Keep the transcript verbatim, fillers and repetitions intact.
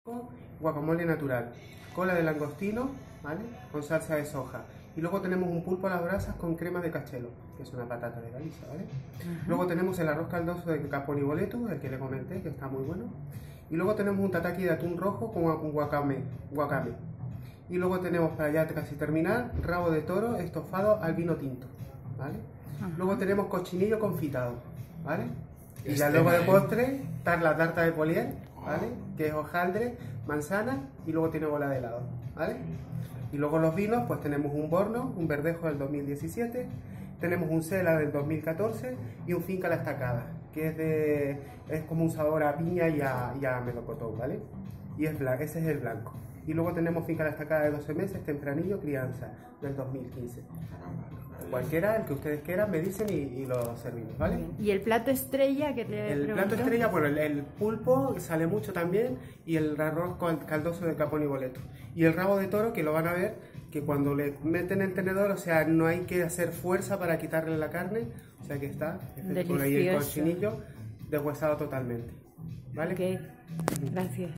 Guacamole natural, cola de langostino, ¿vale? Con salsa de soja. Y luego tenemos un pulpo a las brasas con crema de cachelo, que es una patata de Galicia, ¿vale? Uh-huh. Luego tenemos el arroz caldoso de caponi boletus, el que le comenté, que está muy bueno. Y luego tenemos un tataki de atún rojo con un guacame, guacame. Y luego tenemos, para ya casi terminar, rabo de toro estofado al vino tinto, ¿vale? Uh-huh. Luego tenemos cochinillo confitado, ¿vale? Y ya luego de postre, tar la tarta de polier, ¿vale? Que es hojaldre, manzana y luego tiene bola de helado, ¿vale? Y luego los vinos, pues tenemos un Borno, un Verdejo del dos mil diecisiete, tenemos un Cela del dos mil catorce y un Finca La Estacada, que es de es como un sabor a piña y a, y a melocotón, ¿vale? Y es blanco, ese es el blanco. Y luego tenemos Finca La Estacada de doce meses, tempranillo, crianza, del dos mil quince. Cualquiera, el que ustedes quieran, me dicen y, y lo servimos, ¿vale? ¿Y el plato estrella que te El pregunto? plato estrella, bueno, el, el pulpo sale mucho también y el arroz caldoso de caponi boletus. Y el rabo de toro, que lo van a ver, que cuando le meten el tenedor, o sea, no hay que hacer fuerza para quitarle la carne, o sea que está, por ahí el cochinillo deshuesado totalmente, ¿vale? Ok, gracias.